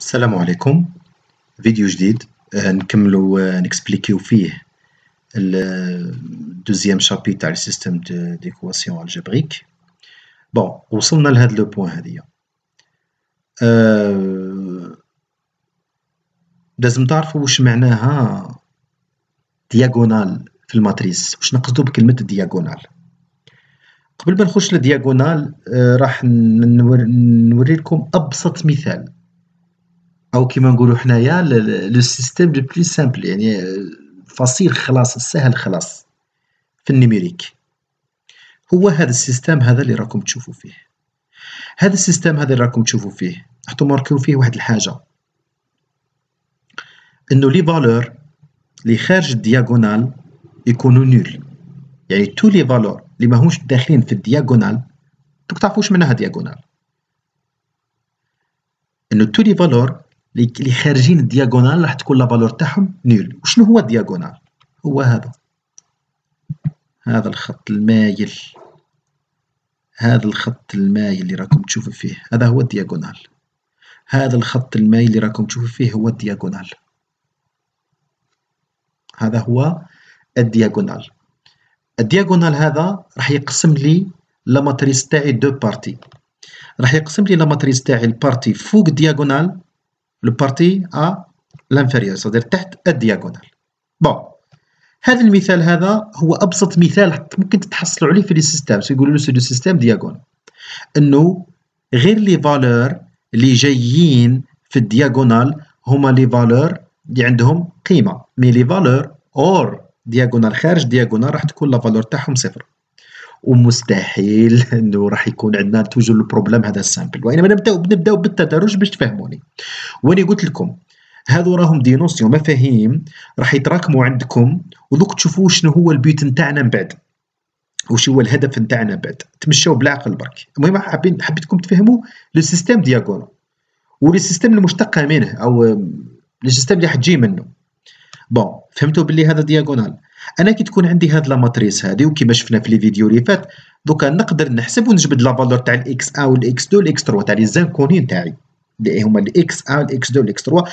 السلام عليكم. فيديو جديد نكملو نكسبليكيو فيه الدوزيام شابيتر تاع السيستم ديكواسيون الجبريك. بون وصلنا لهاد لو بوين هادية. لازم تعرفوا واش معناها دياغونال في الماتريس، واش نقصدو بكلمة دياغونال. قبل ما نخش للدياغونال راح نوري لكم أبسط مثال، أو كيما نقولو حنايا لو سيستيم لو بلو سامبل، يعني فصيل خلاص السهل خلاص في النيميريك. هو هذا السيستم هذا اللي راكم تشوفوا فيه. هذا السيستم هذا اللي راكم تشوفوا فيه راح تماركيو فيه واحد الحاجة، انه لي فالور اللي خارج الدياغونال يكونوا نول، يعني تو لي فالور اللي ماهوش داخلين في الدياغونال. دوك تعرفوا واش معناها دياغونال، انه تو لي فالور اللي خارجين الدياغونال راح تكون لا فالور تاعهم نول. وشنو هو الدياغونال؟ هو هذا الخط المايل، هذا الخط المايل اللي راكم تشوفوا فيه هذا هو الدياغونال. هذا الخط المايل اللي راكم تشوفوا فيه هو الدياغونال. هذا هو الدياغونال. الدياغونال هذا راح يقسم لي لا ماتريس تاعي دو بارتي. راح يقسم لي لا ماتريس تاعي البارتي فوق الدياغونال، البارتي ا لانفيريور صدر تحت الدياغونال. بون هذا المثال هذا هو ابسط مثال ممكن تتحصلوا عليه في لي سيستم، يقولوا له سي دو سيستم دياغونال، انه غير لي فالور اللي جايين في الدياغونال هما لي فالور اللي عندهم قيمه، مي لي فالور اور دياغونال خارج دياغونال راح تكون لا فالور تاعهم صفر. ومستحيل انه راح يكون عندنا توجور البروبليم هذا السامبل، وانما نبداو بالتدرج باش تفهموني. واني قلت لكم هذو راهم دي نوسيون مفاهيم راح يتراكموا عندكم، ودوك تشوفوا شنو هو البيوت نتاعنا من بعد، وش هو الهدف نتاعنا بعد. تمشوا بالعقل برك. المهم حبيتكم تفهموا لو سيستيم دياغونال ولي سيستيم المشتقه منه، او لي سيستيم اللي حتجي منه. بون فهمتوا باللي هذا دياغونال. انا كي تكون عندي هاد لا ماتريس هذه، وكيما شفنا في لي فيديو اللي فات، دوكا نقدر نحسب ونجبد لا فالور تاع الاكس 1 والاكس 2 والاكس 3 تاع لي زانكوني نتاعي اللي هما الاكس 1 والاكس 2 والاكس 3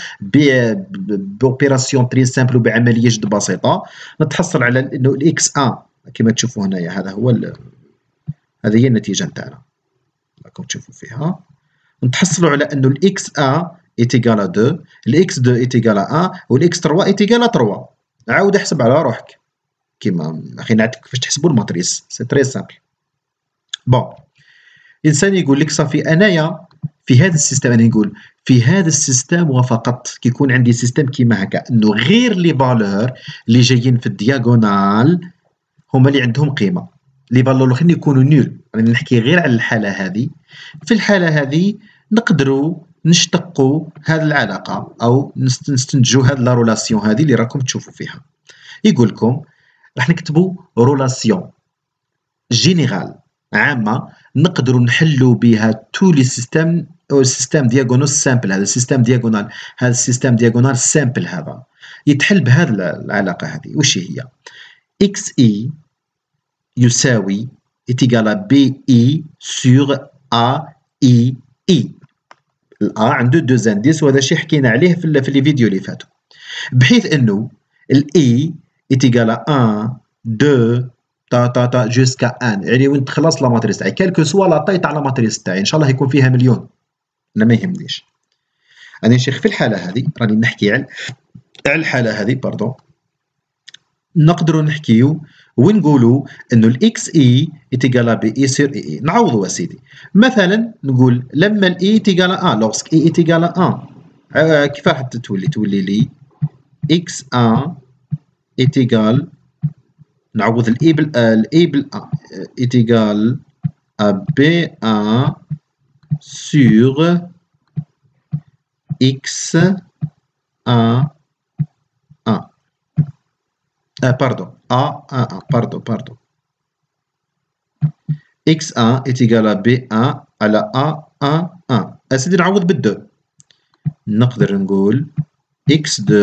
بوبيراسيون تري سامبل وبعمليه جد بسيطه. نتحصل على انه الاكس 1 كما تشوفوا هنايا هذا هو هذه هي النتيجه نتاعنا راكم تشوفوا فيها. نتحصلوا على انه الاكس 1 est égal à 2، الاكس 2 est égal à 1، والاكس 3 est égal à 3. عاود احسب على روحك كيما اخي نعطيك كيفاش تحسبوا الماتريس، سي تري سامبل. بون الانسان يقول لك صافي انايا في هذا السيستم، انا نقول في هذا السيستم وفقط كيكون عندي سيستم كيما هكا، انه غير لي فالور اللي جايين في الدياغونال هما اللي عندهم قيمه، لي فالور الاخرين يكونوا نول. راني نحكي غير على الحاله هذه. في الحاله هذه نقدروا نشتقوا هذه العلاقه او نستنتجوا هذه لا رولاسيون هذه اللي راكم تشوفوا فيها. يقول لكم راح نكتبوا رولاسيون جينيرال عامه نقدروا نحلوا بها تو لي سيستم او السيستم دياغونال سامبل. هذا السيستم دياغونال، هذا السيستم دياغونال سامبل هذا يتحل بهذه العلاقه هذه. وش هي؟ اكس اي يساوي est égal à BI sur AI. الA عنده دو انديس، وهذا الشيء حكينا عليه في لي فيديو اللي فاتوا، بحيث انه الإي est égal à 1 2 تا جوسكا 1، يعني وين تخلص لا ماتريس تاعي كالكو سوا لا طاي تاع لا ماتريس تاعي، ان شاء الله يكون فيها مليون، انا ما يهمنيش. انا شيخ في الحاله هذه راني نحكي على الحاله هذه باردون، نقدروا نحكيو ونقولوا انه الاكس اي ايتيغال بي اي سير اي. نعوضوا سيدي، مثلا نقول لما الاي ايتيغال 1 لوغسك اي ايتيغال 1 كيف راح تولي لي اكس 1 ايتيغال، نعوض الاي بال ايتيغال بي 1 سور اكس 1 pardon, A1, pardon. X1 est égal à B1 على A1. أسيدي نعوض بالدو، نقدر نقول X2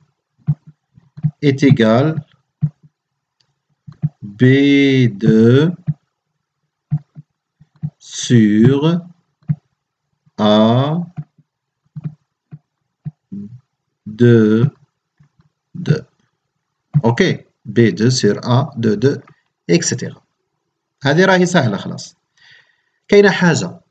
est égal B2 sur A1. 2 2. اوكي B2 sur A 2 2 اكسترا. هذه راهي سهله خلاص. كاينه حاجه،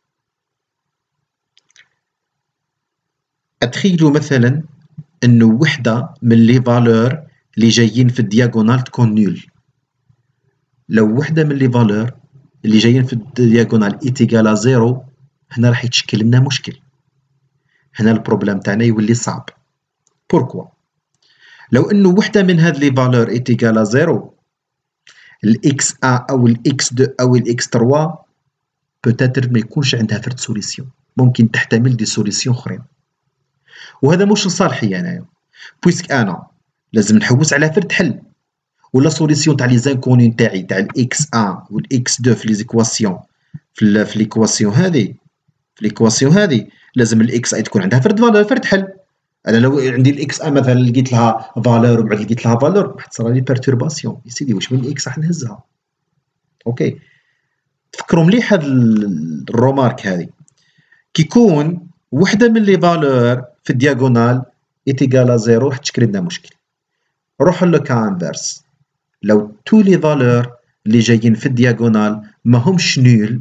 اتخيلوا مثلا انه وحده من لي فالور اللي جايين في الدياغونال تكون نول. لو وحده من لي فالور اللي جايين في الدياغونال ايتيغال زيرو، هنا راح يتشكل لنا مشكل. هنا البروبليم تاعنا يولي صعب. بوركوا؟ لو انه وحده من هاد لي فالور ايتيغال زيرو، الاكس ا او الاكس 2 او الاكس 3 بوتيتر ما يكونش عندها فرد سوليسيون، ممكن تحتمل دي سوليسيون اخرين، وهذا مش لصالحي انايا، بويسك انا لازم نحوس على فرد حل، ولا سوليسيون تاع لي زانكوني تاعي تاع الاكس 1 والاكس 2 في لي زيكواسيون في ليكواسيون هذه لازم الاكس اي تكون عندها فرد فالور فرد حل. انا لو عندي الاكس ا مثلا لقيت لها فالور وبعد لقيت لها فالور راح تصرى لي بيرتورباسيون، يا سيدي واش من الاكس راح نهزها. اوكي تفكروا مليح هاد الرومارك هذه. كي يكون وحده من لي فالور في الدياغونال ايتيغال زيرو راح تشكل لنا مشكل. روحوا لو كا انفيرس، لو تو لي فالور اللي جايين في الدياغونال ماهمش نول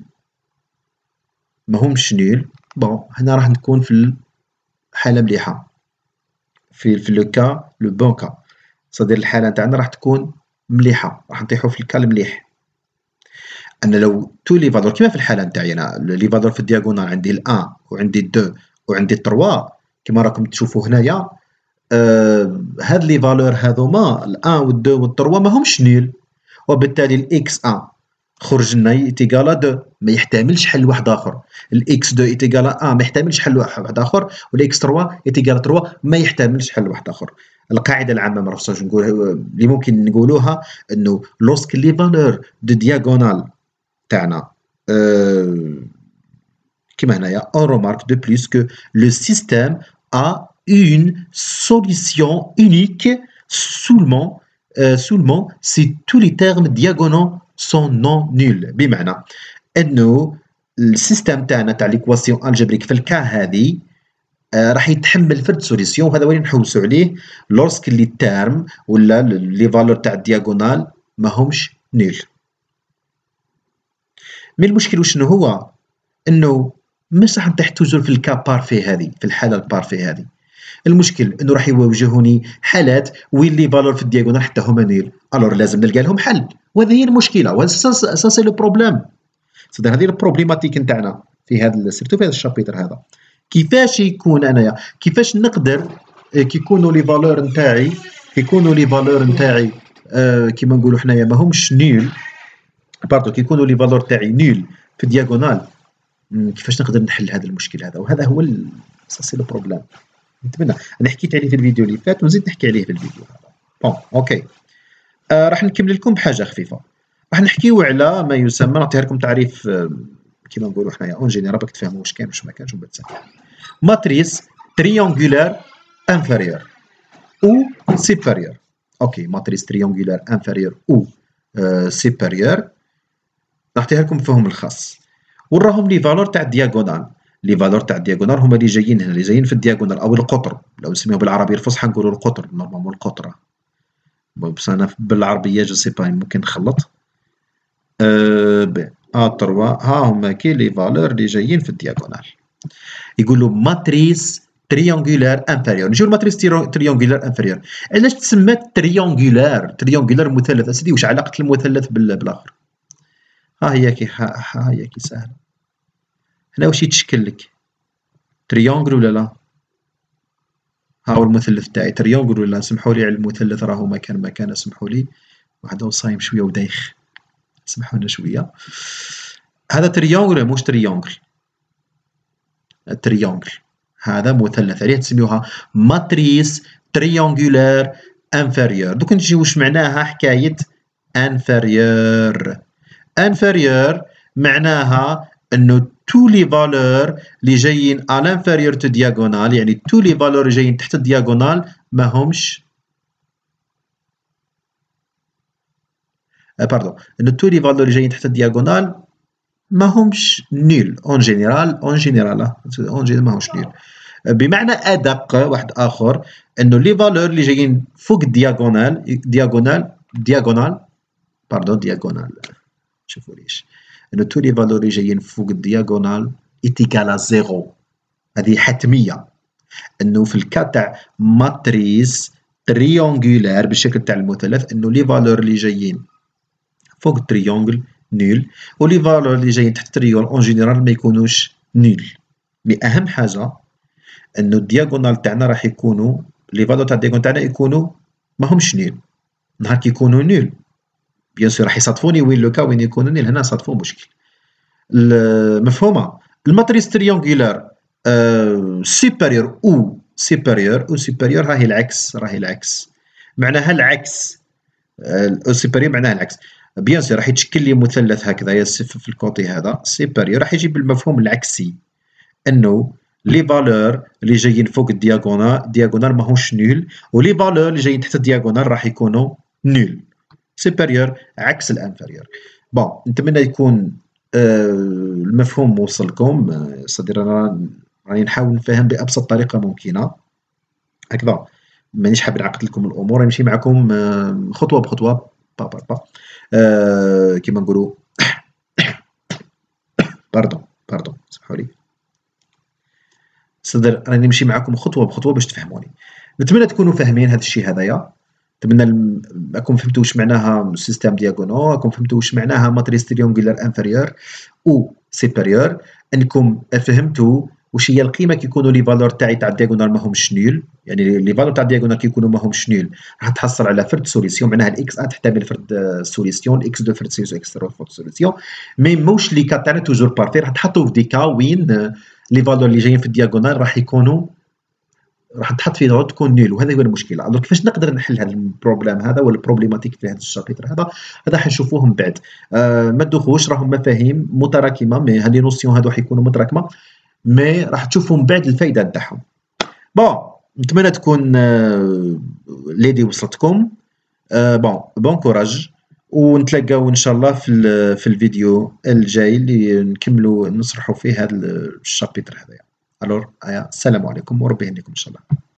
بون هنا راح نكون في الحاله مليحه، في لو كا لو بون كا، صدير الحاله تاعنا راح تكون مليحه، راح نطيحوا في الكا المليح. انا لو تو لي فالور كيما في الحاله نتاعي انا، لي فالور في الدياغونال عندي ال1 وعندي 2 وعندي 3 كيما راكم تشوفوا هنايا، هاد لي فالور هذوما ال1 وال2 وال3 ماهمش نيل، وبالتالي الاكس 1 خرج لنا ايتيغال 2 ما يحتملش حل واحد اخر، الاكس 2 ايتيغال 1 ما يحتملش حل واحد اخر، والاكس 3 ايتيغال 3 ما يحتملش حل واحد اخر. القاعده العامه ما عرفتش نقول اللي ممكن نقولوها انه لوسك لي فالور دو دياغونال تاعنا كيما هنايا on remarque de plus que le système a une solution unique seulement si tous les termes diagonaux sont non nuls. بمعنى انه السيستم تاعنا تاع ليكواسيون الجبريك في الكا هذه راح يتحمل فرد سوليسيون، وهذا وين نحوسوا عليه لورسك لي تيرم ولا لي فالور تاع الدياغونال ماهمش نول. مي المشكل وشنو هو؟ انه مش راح نطيح توجور في الكا بارفي هذه، في الحاله البارفي هذه. المشكل انه راح يواجهوني حالات وين لي فالور في الدياغونال حتى هما نيل، الور لازم نلقى لهم حل، وهذه هي المشكله، وهذا سي لو بروبليم. صدق هذه البروبليماتيك نتاعنا في هذا سيرتو في هذا الشابيتر هذا. كيفاش يكون انايا كيفاش نقدر كي يكونوا لي فالور نتاعي كيما نقولوا حنايا ماهمش نيل، باردو كي يكونوا لي فالور تاعي نيل في الدياغونال، كيفاش نقدر نحل هذا المشكل هذا؟ وهذا هو سي لو بروبليم. نتمنى انا حكيت عليه في الفيديو اللي فات ونزيد نحكي عليه في الفيديو هذا. بون اوكي راح نكمل لكم بحاجه خفيفه، راح نحكيو على ما يسمى، نعطيها لكم تعريف كيما نقولوا حنايا اون جينيرال باك تفهموا واش كاين واش ما كانش ومن بعد تسهل. ماتريس تريونغولار انفيريور او سيبيريور. اوكي ماتريس تريونغولار انفيريور او سيبيريور نعطيها لكم بفهم الخاص، وراهم لي فالور تاع الدياغونال. لي فالور تاع الدياغونال هما اللي جايين هنا، اللي جايين في الدياغونال او القطر، لو نسميوه بالعربيه الفصحى نقولوا القطر، نورمالمون القطره، بس انا بالعربيه جو سي با ممكن نخلط. ا 3 ها هما كي لي فالور اللي جايين في الدياغونال. يقولوا ماتريس تريونغولار انفيريور. نجيو الماتريس تريونغولار انفيريور. علاش تسمات تريونغولار مثلث؟ اسيدي واش علاقه المثلث بالاخر؟ ها هي كي سهله. هنا واش يتشكل لك؟ تريونغل ولا لا؟ ها هو المثلث تاعي تريونغل ولا؟ سمحوا لي على المثلث راهو مكان سمحوا لي، واحد صايم شويه ودايخ، سمحوا لنا شويه. هذا تريونغل ولا موش تريونغل؟ التريونغل هذا مثلث، عليه تسميوها ماتريس تريونغولار انفيريور. دوك نجيو واش معناها حكايه انفيريور. انفيريور معناها انه تو لي فالور اللي جايين على لانفيريور تو دياغونال، يعني تو لي فالور اللي جايين تحت الدياغونال ماهمش باردون، انه تو لي فالور اللي جايين تحت الدياغونال ماهمش نيل اون جينيرال ماهمش نيل. بمعنى ادق واحد اخر، انه لي فالور اللي جايين فوق الدياغونال باردون دياغونال، شوفوا ليش، انه تو لي فالور اللي جايين فوق الدياغونال ايتيكال زيرو، هذه حتميه، انه في الكا تاع ماتريس تريونغولار بالشكل تاع المثلث، انه لي فالور اللي جايين فوق التريونغل نول، ولي فالور اللي جايين تحت التريونغل اون جينيرال ما يكونوش نول. مي اهم حاجه انه الدياغونال تاعنا راح يكونوا، لي فالور تاع الدياغونال تاعنا يكونوا ماهمش نول. نهار كي يكونوا نول بيان سور راح يصادفوني وين لو كا وين يكونوا نول، هنا صادفوا مشكل. مفهومه؟ الماتريس تريونغولار سوبيريور او سوبيريور راهي العكس، معناها العكس، او سوبيريور معناها العكس. بيان سور راح يتشكل لي مثلث هكذا في الكوتي هذا سوبيريور، راح يجي بالمفهوم العكسي، انه لي فالور اللي جايين فوق الدياغونال ماهوش نول، ولي فالور اللي جايين تحت الدياغونال راح يكونوا نول. سوبيريور عكس الانفيريور. بون نتمنى يكون المفهوم وصلكم، صدير راني نحاول نفهم بابسط طريقه ممكنه هكذا، مانيش حاب نعقد لكم الامور، نمشي معكم خطوه بخطوه با با با كيما نقولوا باردون سمحوا لي صدر، راني نمشي معكم خطوه بخطوه باش تفهموني. نتمنى تكونوا فاهمين هذا الشيء هذايا، نتمنى راكم فهمتوا واش معناها سيستيم دياغونال، راكم فهمتوا واش معناها ماتريس تريونغولار انفيريور او سوبيريور، انكم فهمتوا واش هي القيمه كي يكونوا لي فالور تاع الدياغونال ماهمش نول، يعني لي فالور تاع الدياغونال كي يكونوا ماهمش نول راح تحصل على فرد سوليسيون، معناها الاكس ا تحتمل فرد سوليسيون، الاكس دو فرد سوليسيون، اكس فرد سوليسيون، مي موش لي كا تاعنا توجور بارفي، راح تحطوا في دي كا وين لي فالور اللي جايين في الدياغونال راح يكونوا، راح تحط في ضغط تكون نول، وهذا هو المشكله. الوغ كيفاش نقدر نحل هذا البروبليم هذا ولا البروبليماتيك في هذا الشابيتر هذا حنشوفوه من بعد. ما تدوخوش، راهم مفاهيم متراكمه، مي هاد لي نوسيون هادو حيكونوا متراكمه، مي راح تشوفوا من بعد الفائده تاعهم. بون نتمنى تكون ليدي وصلتكم. بون كوراج، ونتلاقاو ان شاء الله في الفيديو الجاي اللي نكملوا نشرحوا فيه هذا الشابيتر هذايا. الور السلام عليكم وربي يهنيكم ان شاء الله.